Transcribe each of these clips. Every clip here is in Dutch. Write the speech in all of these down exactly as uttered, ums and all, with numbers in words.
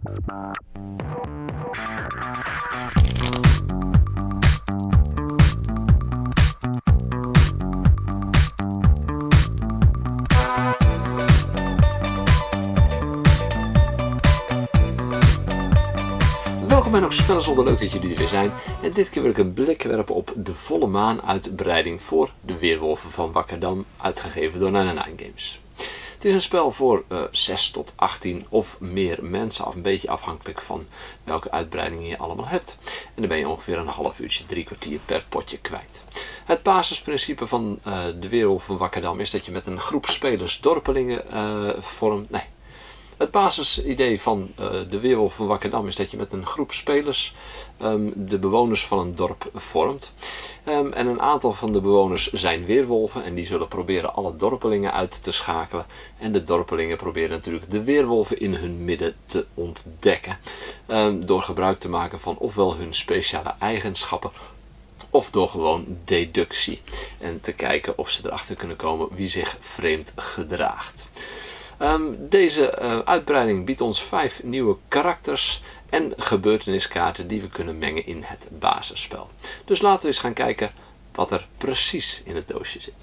Welkom bij nog Spellen Zonder, leuk dat jullie er weer zijn. En dit keer wil ik een blik werpen op De Volle Maan uitbreiding voor De Weerwolven van Wakkerdam, uitgegeven door Ninenine Games. Het is een spel voor uh, zes tot achttien of meer mensen, een beetje afhankelijk van welke uitbreidingen je allemaal hebt. En dan ben je ongeveer een half uurtje, drie kwartier per potje kwijt. Het basisprincipe van uh, De Weerwolven van Wakkerdam is dat je met een groep spelers dorpelingen uh, vormt. Nee. Het basisidee van uh, De Weerwolven van Wakkerdam is dat je met een groep spelers um, de bewoners van een dorp vormt. Um, en een aantal van de bewoners zijn weerwolven en die zullen proberen alle dorpelingen uit te schakelen. En de dorpelingen proberen natuurlijk de weerwolven in hun midden te ontdekken. Um, door gebruik te maken van ofwel hun speciale eigenschappen, of door gewoon deductie. En te kijken of ze erachter kunnen komen wie zich vreemd gedraagt. Um, deze uh, uitbreiding biedt ons vijf nieuwe karakters en gebeurteniskaarten die we kunnen mengen in het basisspel. Dus laten we eens gaan kijken wat er precies in het doosje zit.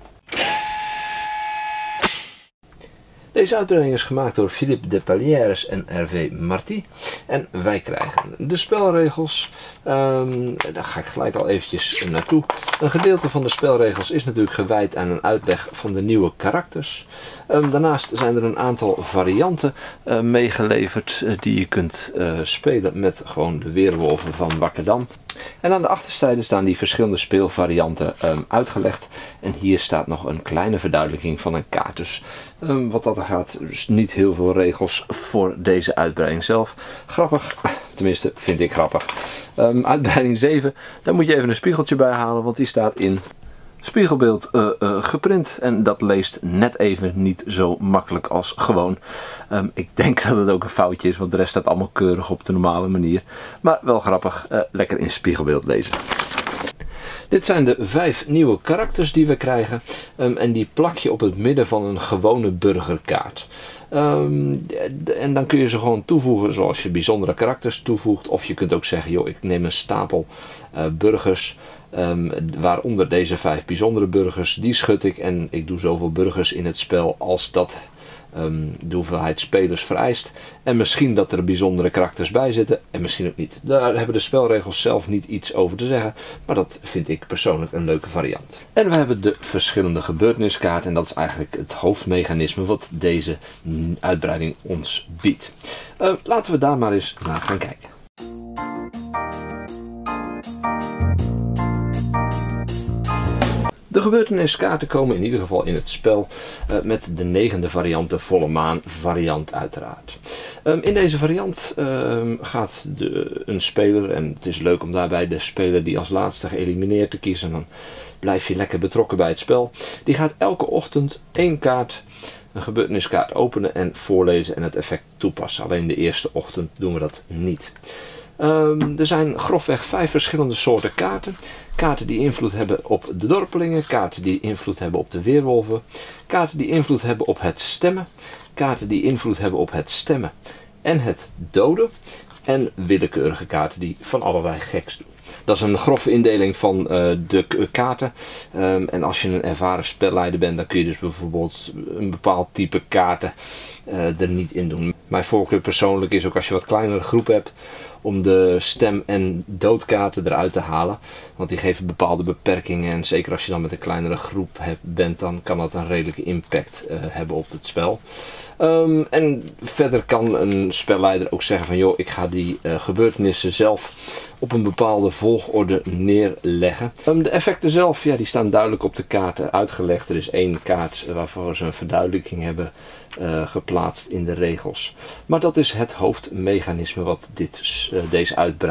Deze uitbreiding is gemaakt door Philippe Depalières en Hervé Marty. En wij krijgen de spelregels. Um, daar ga ik gelijk al eventjes naartoe. Een gedeelte van de spelregels is natuurlijk gewijd aan een uitleg van de nieuwe karakters. Um, daarnaast zijn er een aantal varianten uh, meegeleverd uh, die je kunt uh, spelen met gewoon de weerwolven van Wakkerdam. En aan de achterzijde staan die verschillende speelvarianten um, uitgelegd. En hier staat nog een kleine verduidelijking van een kaart. Dus um, wat dat er gaat, dus niet heel veel regels voor deze uitbreiding zelf. Grappig, tenminste vind ik grappig. Um, uitbreiding zeven, daar moet je even een spiegeltje bij halen, want die staat in spiegelbeeld uh, uh, geprint. En dat leest net even niet zo makkelijk als gewoon. Um, ik denk dat het ook een foutje is, want de rest staat allemaal keurig op de normale manier. Maar wel grappig, uh, lekker in spiegelbeeld lezen. Dit zijn de vijf nieuwe karakters die we krijgen. Um, en die plak je op het midden van een gewone burgerkaart. Um, en dan kun je ze gewoon toevoegen zoals je bijzondere karakters toevoegt. Of je kunt ook zeggen, joh, ik neem een stapel uh, burgers. Um, waaronder deze vijf bijzondere burgers. Die schud ik en ik doe zoveel burgers in het spel als dat um, de hoeveelheid spelers vereist. En misschien dat er bijzondere karakters bij zitten en misschien ook niet. Daar hebben de spelregels zelf niet iets over te zeggen. Maar dat vind ik persoonlijk een leuke variant. En we hebben de verschillende gebeurteniskaarten. En dat is eigenlijk het hoofdmechanisme wat deze uitbreiding ons biedt. Uh, laten we daar maar eens naar gaan kijken. De gebeurteniskaarten komen in ieder geval in het spel uh, met de negende variant, de volle maan variant uiteraard. Um, in deze variant um, gaat de, een speler, en het is leuk om daarbij de speler die als laatste geëlimineerd te kiezen, dan blijf je lekker betrokken bij het spel. Die gaat elke ochtend één kaart, een gebeurteniskaart openen en voorlezen en het effect toepassen. Alleen de eerste ochtend doen we dat niet. Um, er zijn grofweg vijf verschillende soorten kaarten. Kaarten die invloed hebben op de dorpelingen, kaarten die invloed hebben op de weerwolven, kaarten die invloed hebben op het stemmen, kaarten die invloed hebben op het stemmen en het doden en willekeurige kaarten die van allerlei geks doen. Dat is een grove indeling van uh, de kaarten. Um, en als je een ervaren spelleider bent, dan kun je dus bijvoorbeeld een bepaald type kaarten uh, er niet in doen. Mijn voorkeur persoonlijk is ook als je wat kleinere groep hebt, om de stem- en doodkaarten eruit te halen. Want die geven bepaalde beperkingen. En zeker als je dan met een kleinere groep hebt, bent, dan kan dat een redelijke impact uh, hebben op het spel. Um, en verder kan een spelleider ook zeggen van, joh, ik ga die uh, gebeurtenissen zelf op een bepaalde volgorde neerleggen. Um, de effecten zelf, ja, die staan duidelijk op de kaarten uitgelegd. Er is één kaart waarvoor ze een verduidelijking hebben uh, geplaatst in de regels. Maar dat is het hoofdmechanisme wat dit, uh, deze uitbreiding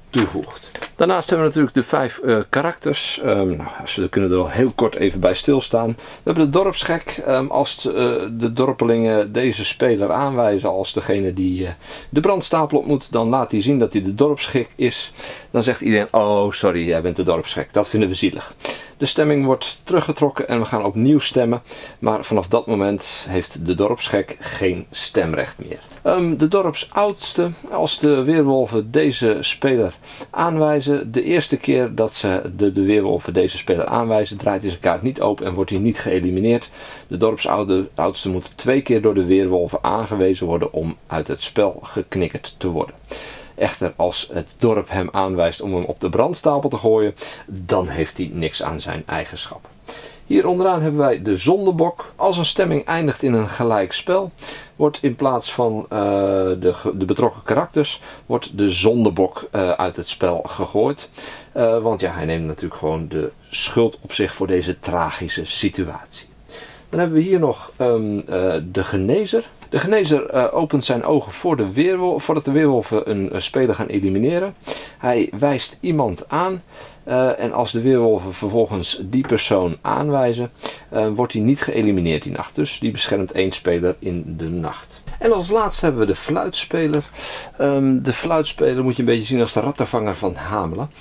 toevoegt. Daarnaast hebben we natuurlijk de vijf uh, karakters. Um, nou, we kunnen er wel heel kort even bij stilstaan. We hebben de dorpsgek. Um, als uh, de dorpelingen deze speler aanwijzen als degene die uh, de brandstapel op moet, dan laat hij zien dat hij de dorpsgek is. Dan zegt iedereen, oh sorry, jij bent de dorpsgek. Dat vinden we zielig. De stemming wordt teruggetrokken en we gaan opnieuw stemmen. Maar vanaf dat moment heeft de dorpsgek geen stemrecht meer. Um, de dorpsoudste, als de weerwolven deze speler aanwijzen, de eerste keer dat ze de, de weerwolven deze speler aanwijzen, draait hij zijn kaart niet open en wordt hij niet geëlimineerd. De dorpsoudste moet twee keer door de weerwolven aangewezen worden om uit het spel geknikkerd te worden. Echter, als het dorp hem aanwijst om hem op de brandstapel te gooien, dan heeft hij niks aan zijn eigenschap. Hier onderaan hebben wij de zondebok. Als een stemming eindigt in een gelijk spel, wordt in plaats van uh, de, de betrokken karakters, wordt de zondebok uh, uit het spel gegooid. Uh, want ja, hij neemt natuurlijk gewoon de schuld op zich voor deze tragische situatie. Dan hebben we hier nog um, uh, de genezer. De genezer uh, opent zijn ogen voor de weerwolf, voordat de weerwolven een, een speler gaan elimineren. Hij wijst iemand aan uh, en als de weerwolven vervolgens die persoon aanwijzen, uh, wordt hij niet geëlimineerd die nacht. Dus die beschermt één speler in de nacht. En als laatste hebben we de fluitspeler. Um, de fluitspeler moet je een beetje zien als de rattenvanger van Hamelen.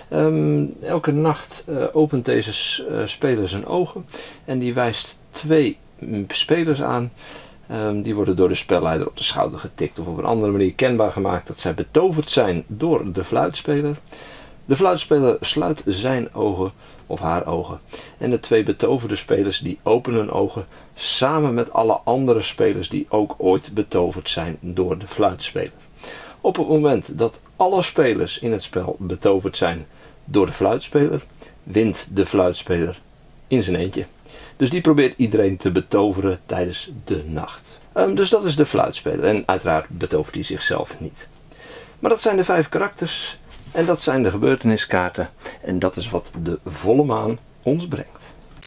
Um, elke nacht uh, opent deze uh, speler zijn ogen en die wijst twee spelers aan. Um, die worden door de spelleider op de schouder getikt of op een andere manier kenbaar gemaakt dat zij betoverd zijn door de fluitspeler. De fluitspeler sluit zijn ogen of haar ogen en de twee betoverde spelers die openen hun ogen samen met alle andere spelers die ook ooit betoverd zijn door de fluitspeler. Op het moment dat alle spelers in het spel betoverd zijn door de fluitspeler, wint de fluitspeler in zijn eentje. Dus die probeert iedereen te betoveren tijdens de nacht. Um, dus dat is de fluitspeler. En uiteraard betovert hij zichzelf niet. Maar dat zijn de vijf karakters. En dat zijn de gebeurteniskaarten. En dat is wat de volle maan ons brengt.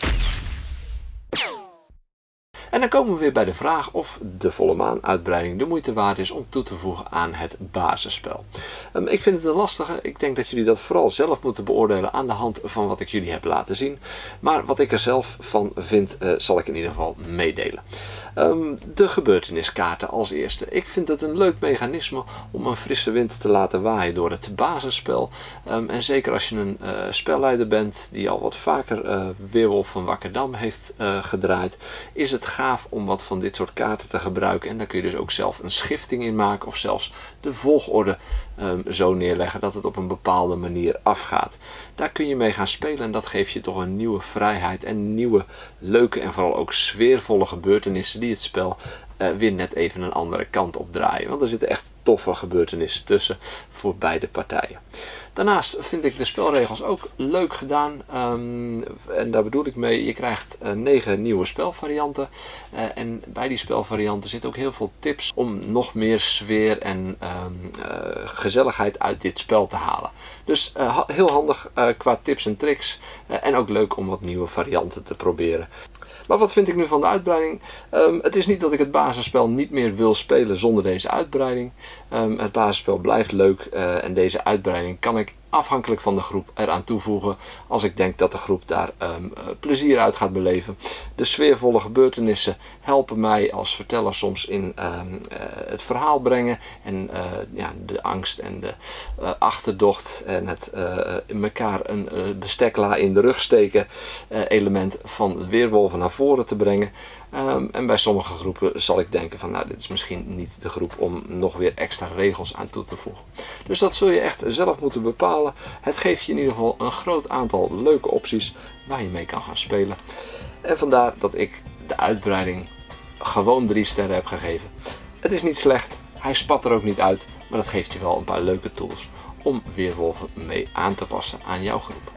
En dan komen we weer bij de vraag of de volle maan uitbreiding de moeite waard is om toe te voegen aan het basisspel. Um, ik vind het een lastige. Ik denk dat jullie dat vooral zelf moeten beoordelen aan de hand van wat ik jullie heb laten zien. Maar wat ik er zelf van vind, uh, zal ik in ieder geval meedelen. Um, de gebeurteniskaarten als eerste. Ik vind het een leuk mechanisme om een frisse wind te laten waaien door het basisspel. Um, en zeker als je een uh, spelleider bent die al wat vaker uh, Weerwolf van Wakkerdam heeft uh, gedraaid, is het gaaf om wat van dit soort kaarten te gebruiken. En daar kun je dus ook zelf een schifting in maken of zelfs de volgorde um, zo neerleggen dat het op een bepaalde manier afgaat. Daar kun je mee gaan spelen en dat geeft je toch een nieuwe vrijheid en nieuwe leuke en vooral ook sfeervolle gebeurtenissen die het spel uh, weer net even een andere kant op draaien. Want er zitten echt toffe gebeurtenissen tussen voor beide partijen. Daarnaast vind ik de spelregels ook leuk gedaan. Um, en daar bedoel ik mee, je krijgt uh, negen nieuwe spelvarianten. Uh, en bij die spelvarianten zitten ook heel veel tips om nog meer sfeer en um, uh, gezelligheid uit dit spel te halen. Dus uh, heel handig uh, qua tips en tricks. Uh, en ook leuk om wat nieuwe varianten te proberen. Maar wat vind ik nu van de uitbreiding? Um, het is niet dat ik het basisspel niet meer wil spelen zonder deze uitbreiding. Um, het basisspel blijft leuk uh, en deze uitbreiding kan ik afhankelijk van de groep eraan toevoegen als ik denk dat de groep daar um, plezier uit gaat beleven. De sfeervolle gebeurtenissen helpen mij als verteller soms in um, uh, het verhaal brengen en uh, ja, de angst en de uh, achterdocht en het uh, in elkaar een uh, bestekla in de rug steken uh, element van de weerwolven naar voren te brengen. Um, en bij sommige groepen zal ik denken van nou, dit is misschien niet de groep om nog weer extra regels aan toe te voegen. Dus dat zul je echt zelf moeten bepalen. Het geeft je in ieder geval een groot aantal leuke opties waar je mee kan gaan spelen. En vandaar dat ik de uitbreiding gewoon drie sterren heb gegeven. Het is niet slecht, hij spat er ook niet uit, maar dat geeft je wel een paar leuke tools om weerwolven mee aan te passen aan jouw groep.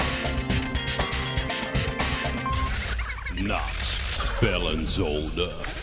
Naast Spellenzolder.